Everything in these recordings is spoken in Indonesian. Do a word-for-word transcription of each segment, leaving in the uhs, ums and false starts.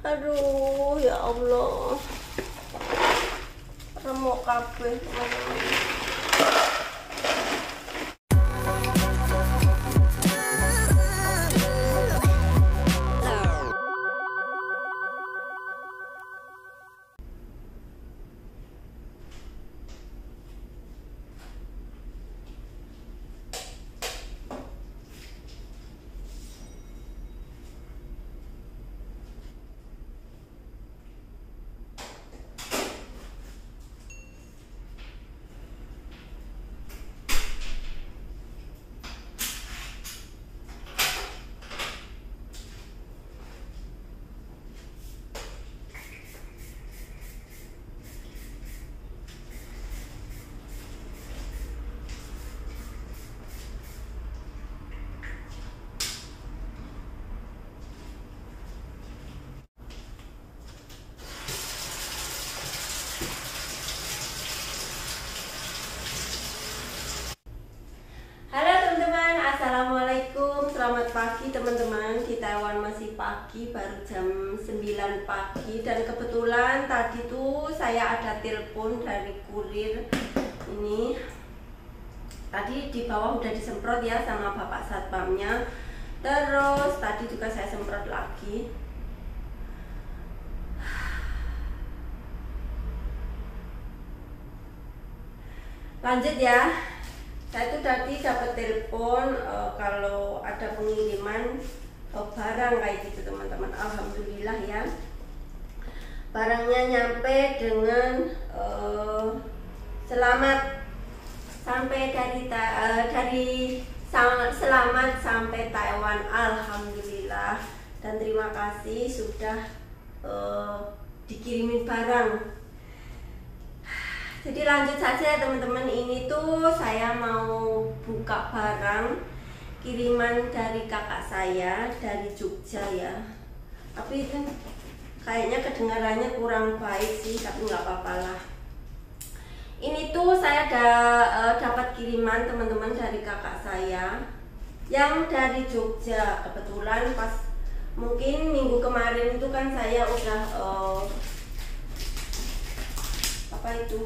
Aduh, ya Allah. Remuk kabeh. Selamat pagi teman-teman. Di Taiwan masih pagi, baru jam sembilan pagi. Dan kebetulan tadi tuh saya ada telepon dari kurir. Ini tadi di bawah udah disemprot ya sama bapak satpamnya. Terus tadi juga saya semprot lagi. Lanjut ya. Saya tuh tadi dapat telepon e, kalau ada pengiriman e, barang kayak gitu teman-teman. Alhamdulillah ya, barangnya nyampe dengan e, selamat sampai dari e, dari selamat sampai Taiwan. Alhamdulillah, dan terima kasih sudah e, dikirimin barang. Jadi lanjut saja teman-teman, ini tuh saya mau buka barang kiriman dari kakak saya dari Jogja ya. Tapi itu kayaknya kedengarannya kurang baik sih, tapi nggak apa-apa lah. Ini tuh saya ada uh, dapat kiriman teman-teman dari kakak saya yang dari Jogja. Kebetulan pas mungkin minggu kemarin itu kan saya udah uh, apa itu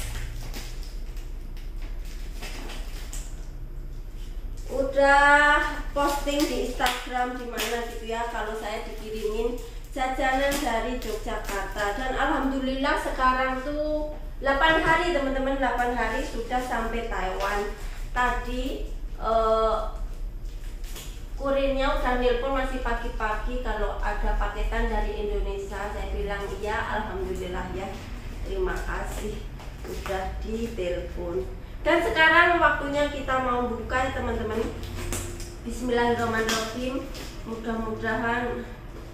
udah posting di Instagram dimana gitu ya, kalau saya dikirimin jajanan dari Yogyakarta. Dan alhamdulillah sekarang tuh delapan hari teman-teman, delapan hari sudah sampai Taiwan. Tadi eh, kurirnya udah nelpon masih pagi-pagi kalau ada paketan dari Indonesia. Saya bilang iya, alhamdulillah ya, terima kasih udah ditelepon. Dan sekarang waktunya kita mau buka ya teman-teman. Bismillahirrahmanirrahim. Mudah-mudahan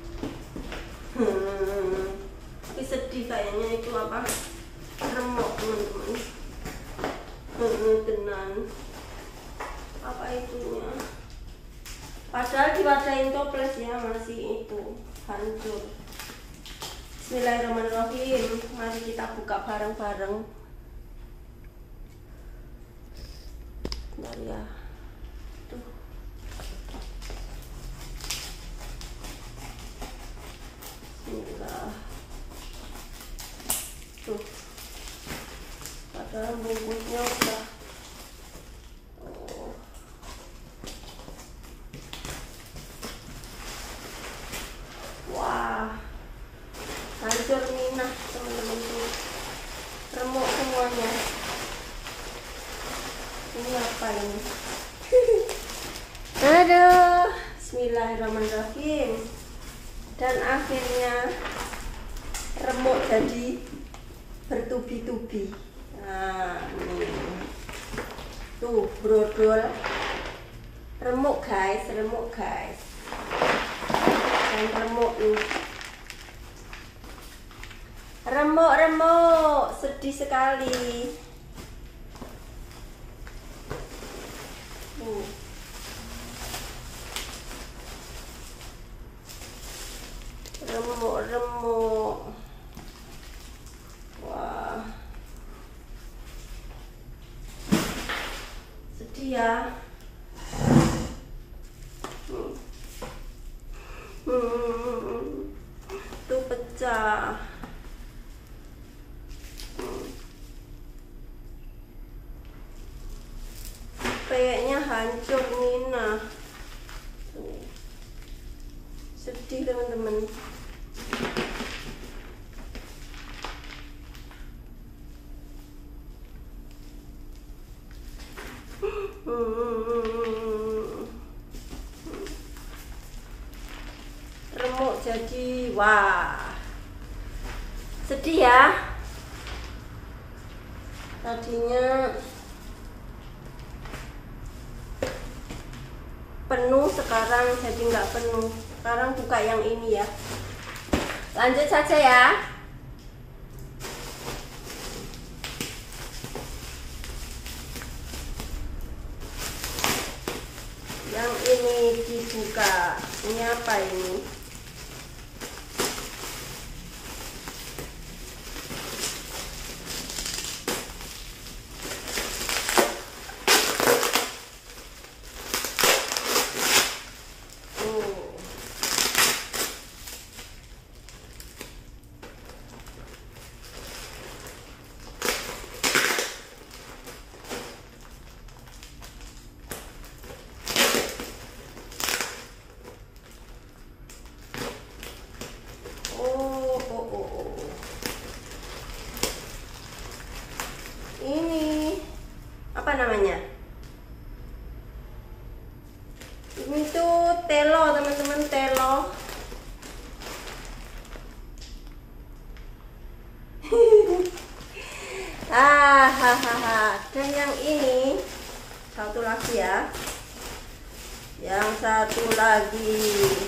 hmm, tapi sedih kayaknya itu apa, remuk teman-teman. Hmm, tenan apa itunya, padahal diwadahin toples ya, masih itu hancur. Bismillahirrahmanirrahim. Mari kita buka bareng-bareng. Bentar ya. Tuh. Bismillah. Tuh. Padahal bungkusnya udah. Oh. Wah. Hancur minah teman-teman tuh. Remuk semuanya. Ini apa ini? Aduh, bismillahirrahmanirrahim. Dan akhirnya remuk jadi bertubi-tubi. Nah, ini. Tuh, brodol. Remuk guys, remuk guys. Dan remuk nih. Remuk-remuk, sedih sekali. Remuk-remuk. Wah, sedih ya. Hmm. Hmm. Tuh pecah. Kayaknya hancur Nina. Sedih teman-teman. Remuk jadi, wah, sedih ya. Tadinya penuh, sekarang jadi nggak penuh. Sekarang buka yang ini ya. Lanjut saja ya. Yang ini dibuka. Ini apa ini? Apa namanya? Ini tuh telo teman-teman, telo. ah, hahaha. Dan yang ini satu lagi ya. Yang satu lagi.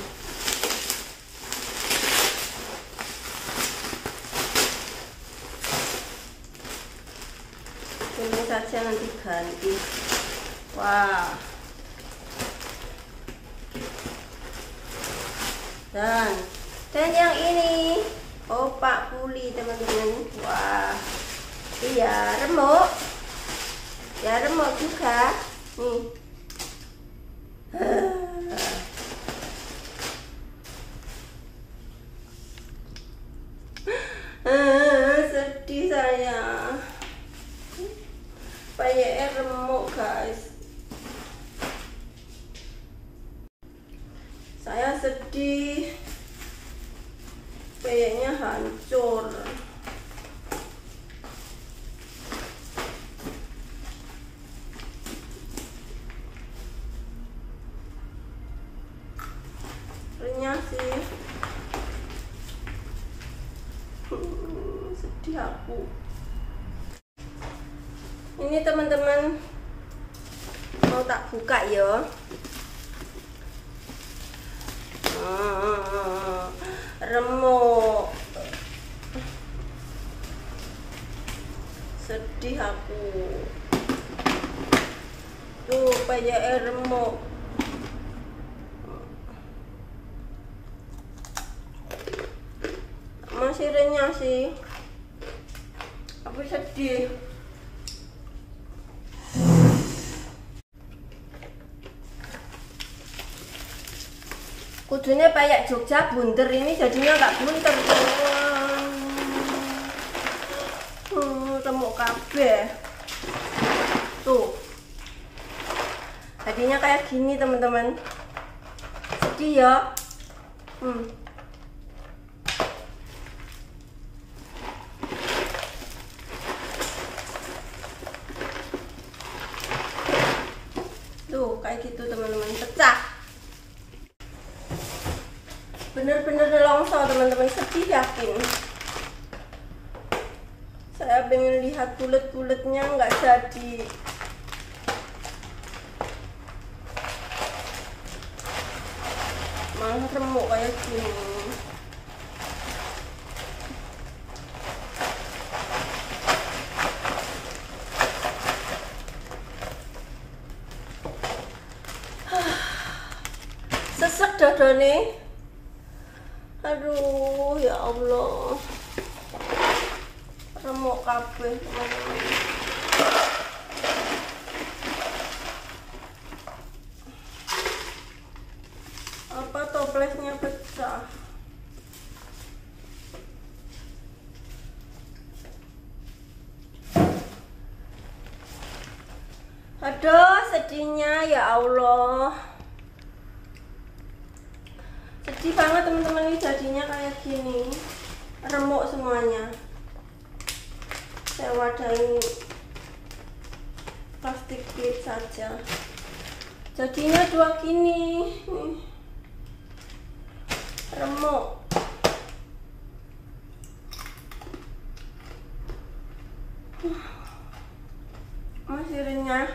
Ini saja nanti ganti. Wah. Dan dan yang ini opak puli teman-teman. Wah. Iya, remuk. Ya remuk juga. Nih. Sedih saya. Payeknya remuk guys. Saya sedih. Payeknya hancur. Renyah sih. Hmm, sedih aku. Ini teman-teman mau tak buka ya. Hmm, remuk. Sedih aku. Tuh payeknya remuk. Masih renyah sih. Aku sedih. Kudunya kayak Jogja bunder, ini jadinya nggak bunder. Hmm, remuk kabeh. Tuh. Jadinya kayak gini teman-teman. Sedih ya. Hmm. Tuh kayak gitu teman-teman, pecah. Bener-bener longsor teman-teman, sedih yakin. Saya pengen lihat bulet-buletnya, nggak jadi. Malah remuk kayak gini. Sesek dadane. Aduh, ya Allah. Remuk kabeh teman-teman. Apa toplesnya pecah? Aduh, sedihnya ya Allah. Sedih banget teman-teman, ini jadinya kayak gini. Remuk semuanya. Saya wadahin plastik klip saja. Jadinya dua gini. Nih. Remuk. Masih renyah.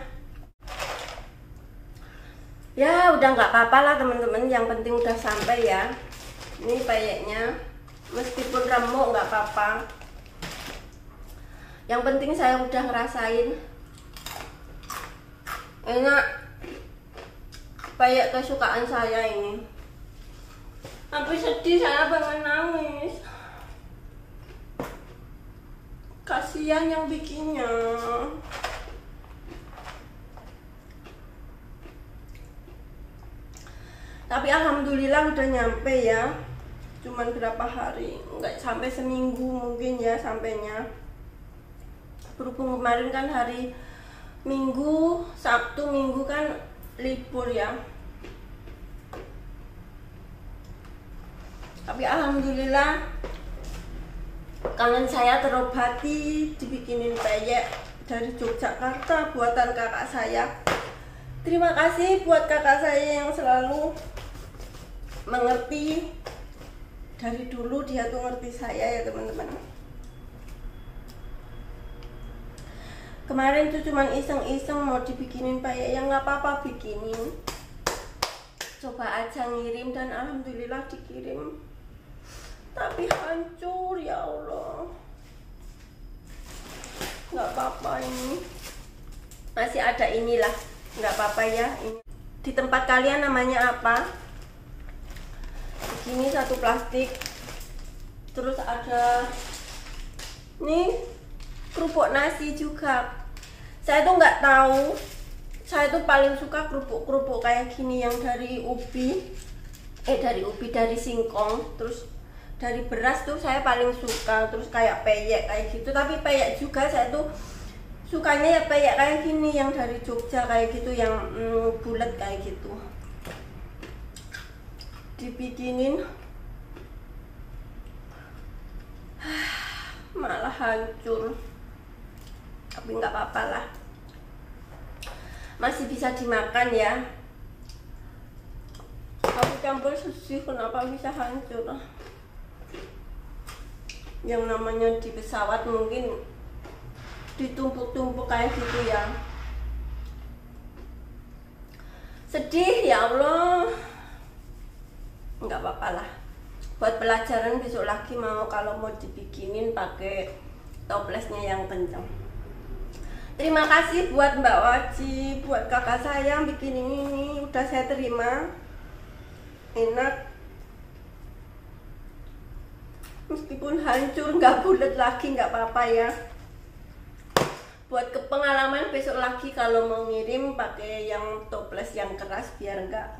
Ya udah nggak apa-apa lah teman-teman, yang penting udah sampai ya. Ini peyeknya, meskipun remuk nggak apa-apa. Yang penting saya udah ngerasain enak. Peyek kesukaan saya ini. Tapi sedih, saya pengen nangis. Kasihan yang bikinnya. Tapi alhamdulillah udah nyampe ya. Cuman berapa hari, nggak sampai seminggu mungkin ya sampainya. Berhubung kemarin kan hari Minggu, Sabtu Minggu kan libur ya. Tapi alhamdulillah kangen saya terobati, dibikinin peyek dari Yogyakarta buatan kakak saya. Terima kasih buat kakak saya yang selalu mengerti. Dari dulu dia tuh ngerti saya ya teman-teman. Kemarin tuh cuman iseng-iseng mau dibikinin peyek, yang nggak apa-apa bikinin. Coba aja ngirim dan alhamdulillah dikirim. Tapi hancur ya Allah. Nggak apa-apa ini. Masih ada inilah, nggak apa-apa ya. Ini. Di tempat kalian namanya apa? Begini satu plastik. Terus ada nih kerupuk nasi juga. Saya tuh nggak tahu. Saya tuh paling suka kerupuk-kerupuk kayak gini yang dari ubi. Eh dari ubi, dari singkong. Terus dari beras tuh saya paling suka. Terus kayak peyek kayak gitu. Tapi peyek juga saya tuh sukanya ya peyek kayak gini yang dari Jogja kayak gitu, yang mm, bulat kayak gitu. Dibikinin malah hancur. Tapi nggak apa-apa lah, masih bisa dimakan ya. Tapi campur sushi kenapa bisa hancur? Yang namanya di pesawat mungkin ditumpuk-tumpuk kayak gitu ya. Sedih ya Allah. Nggak apa-apa lah, buat pelajaran besok lagi mau kalau mau dibikinin pakai toplesnya yang kencang. Terima kasih buat Mbak Waji, buat kakak saya yang bikin ini, udah saya terima. Enak. Meskipun hancur, nggak bulat lagi, nggak apa-apa ya. Buat kepengalaman besok lagi kalau mau ngirim pakai yang toples yang keras biar nggak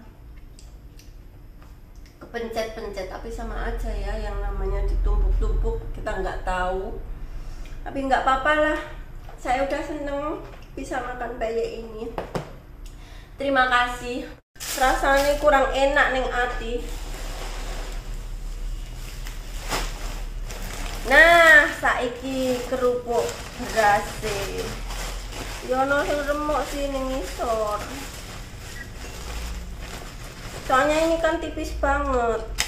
kepencet-pencet. Tapi sama aja ya, yang namanya ditumpuk-tumpuk kita nggak tahu. Tapi nggak apa-apa lah. Saya udah seneng bisa makan peyek ini. Terima kasih. Rasanya kurang enak neng ati. Nah, saiki kerupuk beras. Yono sing remuk sih ning ngisor. Soalnya ini kan tipis banget.